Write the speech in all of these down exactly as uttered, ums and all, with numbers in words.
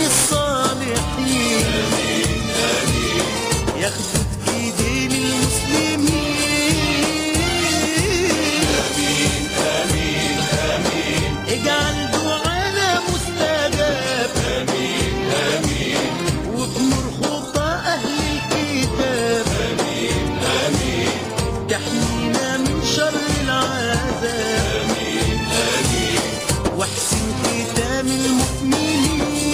الصالحين. آمين آمين ياخدوا بإيدين المسلمين. آمين آمين آمين اجعل دعانا مستجاب. آمين آمين وامر خطى أهل الكتاب. آمين آمين تحمينا من شر العذاب. آمين آمين واحسن ختام المؤمنين.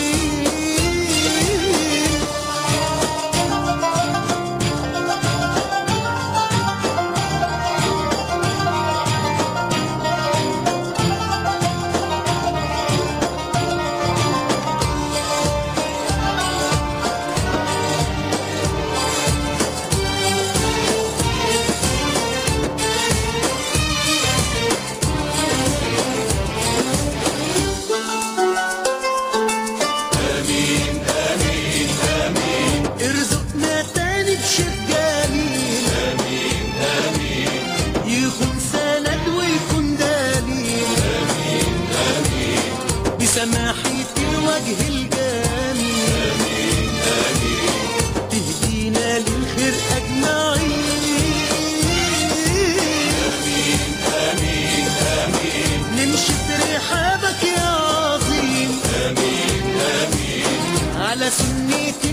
آمين آمين آمين ارزقنا تاني بشيخ جميل. آمين آمين يكون سند ويكون دليل. آمين آمين بسماحة الوجه الجميل. آمين آمين تهدينا للخير أجمعين. آمين آمين آمين نمشي في رحابك يا عظيم. آمين آمين على سنة